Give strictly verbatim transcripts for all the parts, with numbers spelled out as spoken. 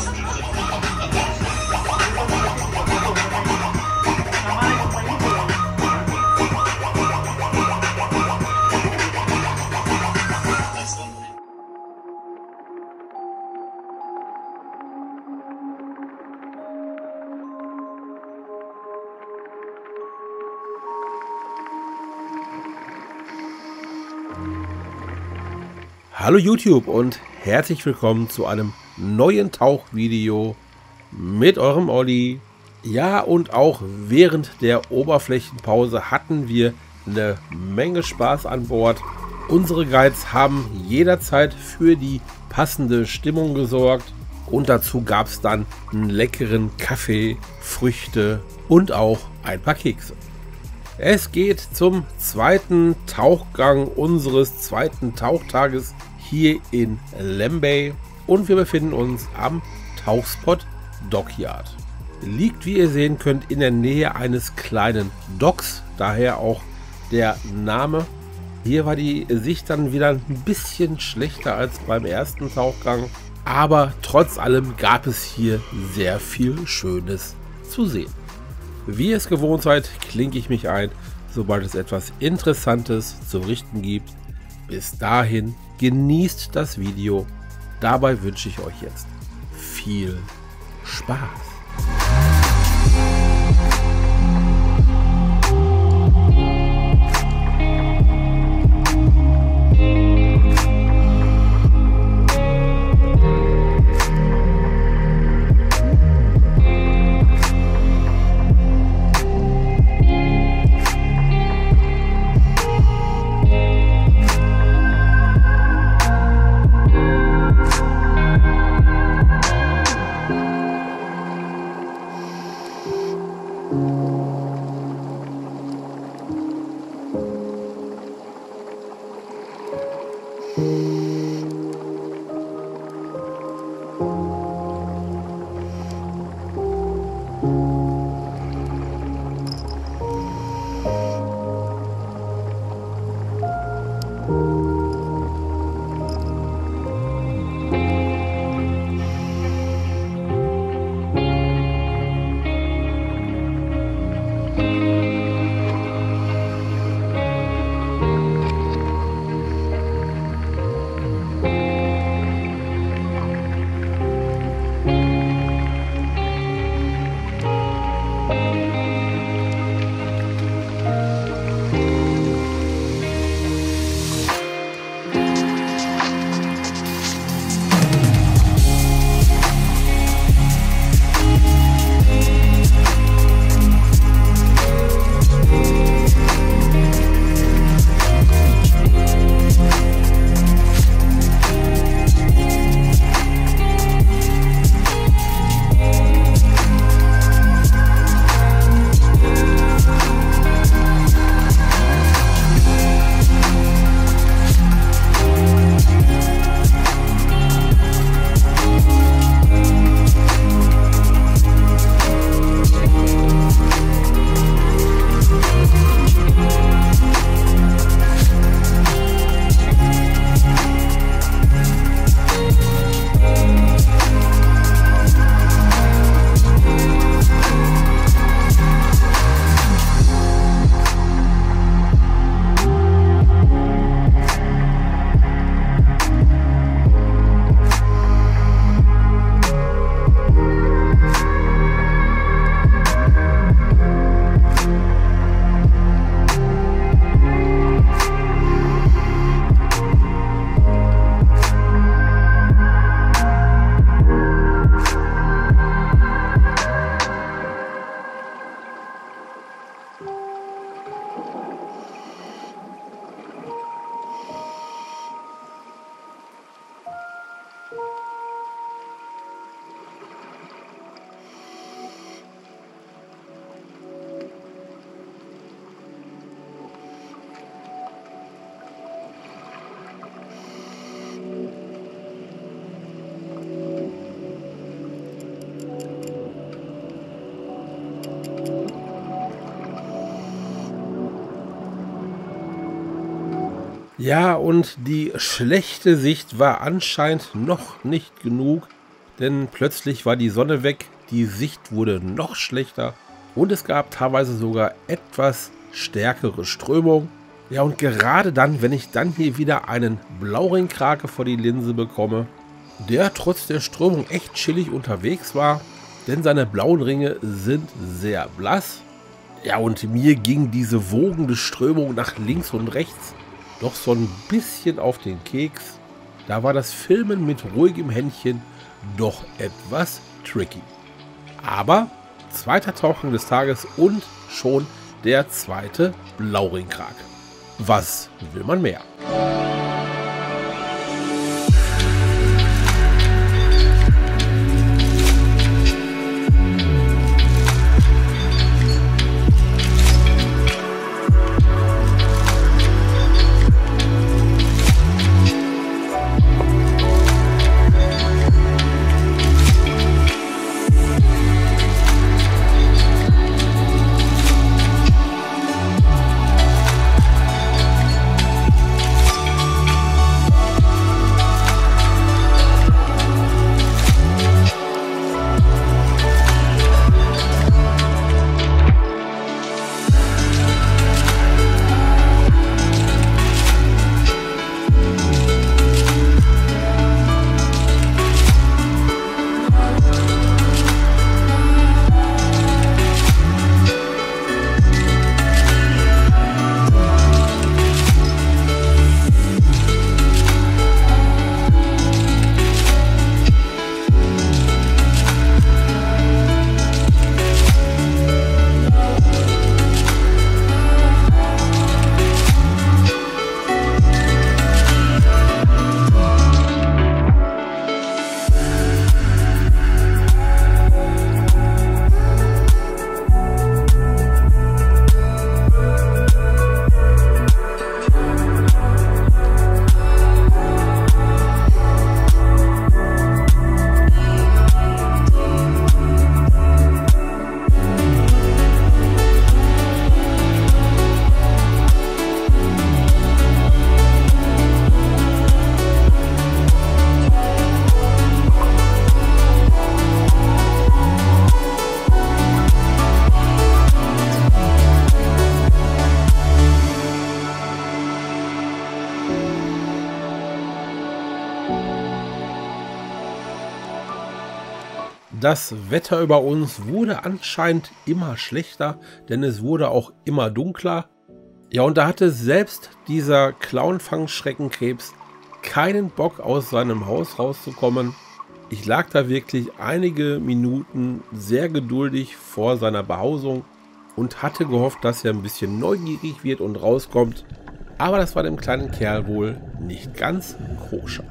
Hallo YouTube und herzlich willkommen zu einem neuen Tauchvideo mit eurem Olli. Ja, und auch während der Oberflächenpause hatten wir eine Menge Spaß an Bord. Unsere Guides haben jederzeit für die passende Stimmung gesorgt und dazu gab es dann einen leckeren Kaffee, Früchte und auch ein paar Kekse. Es geht zum zweiten Tauchgang unseres zweiten Tauchtages hier in Lembeh und wir befinden uns am Tauchspot Dockyard. Liegt, wie ihr sehen könnt, in der Nähe eines kleinen Docks, daher auch der Name. Hier war die Sicht dann wieder ein bisschen schlechter als beim ersten Tauchgang, aber trotz allem gab es hier sehr viel Schönes zu sehen. Wie ihr es gewohnt seid, klinke ich mich ein, sobald es etwas Interessantes zu berichten gibt. Bis dahin genießt das Video. Dabei wünsche ich euch jetzt viel Spaß. Ja, und die schlechte Sicht war anscheinend noch nicht genug. denn plötzlich war die Sonne weg, die Sicht wurde noch schlechter und es gab teilweise sogar etwas stärkere Strömung. Ja, und gerade dann, wenn ich dann hier wieder einen Blauringkrake vor die Linse bekomme, der trotz der Strömung echt chillig unterwegs war, denn seine blauen Ringe sind sehr blass. Ja, und mir ging diese wogende Strömung nach links und rechts doch so ein bisschen auf den Keks. Da war das Filmen mit ruhigem Händchen doch etwas tricky. Aber zweiter Tauchgang des Tages und schon der zweite Blauringkrake. Was will man mehr? Das Wetter über uns wurde anscheinend immer schlechter, denn es wurde auch immer dunkler. Ja, und da hatte selbst dieser Clownfang-Schreckenkrebs keinen Bock, aus seinem Haus rauszukommen. Ich lag da wirklich einige Minuten sehr geduldig vor seiner Behausung und hatte gehofft, dass er ein bisschen neugierig wird und rauskommt. Aber das war dem kleinen Kerl wohl nicht ganz koscher.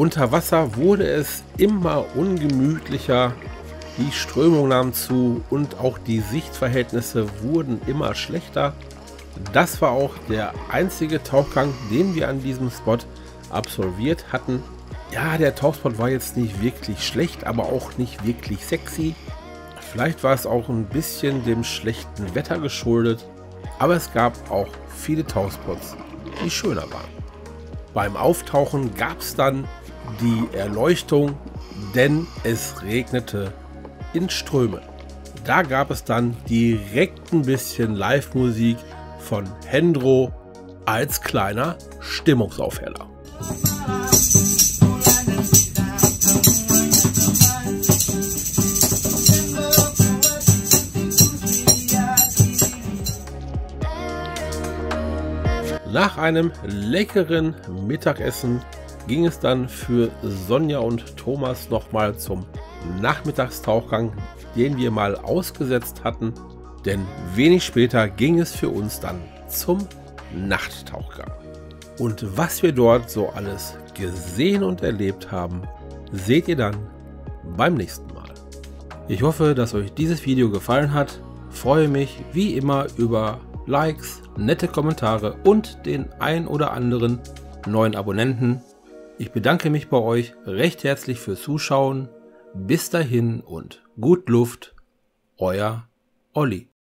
Unter Wasser wurde es immer ungemütlicher, die Strömung nahm zu und auch die Sichtverhältnisse wurden immer schlechter. Das war auch der einzige Tauchgang, den wir an diesem Spot absolviert hatten. Ja, der Tauchspot war jetzt nicht wirklich schlecht, aber auch nicht wirklich sexy. Vielleicht war es auch ein bisschen dem schlechten Wetter geschuldet, aber es gab auch viele Tauchspots, die schöner waren. Beim Auftauchen gab es dann die Erleuchtung, denn es regnete in Strömen. Da gab es dann direkt ein bisschen Live-Musik von Hendro als kleiner Stimmungsaufheller. Nach einem leckeren Mittagessen ging es dann für Sonja und Thomas nochmal zum Nachmittagstauchgang, den wir mal ausgesetzt hatten, denn wenig später ging es für uns dann zum Nachttauchgang. Und was wir dort so alles gesehen und erlebt haben, seht ihr dann beim nächsten Mal. Ich hoffe, dass euch dieses Video gefallen hat. Freue mich wie immer über Likes, nette Kommentare und den ein oder anderen neuen Abonnenten. Ich bedanke mich bei euch recht herzlich fürs Zuschauen. Bis dahin und gut Luft, euer Olli.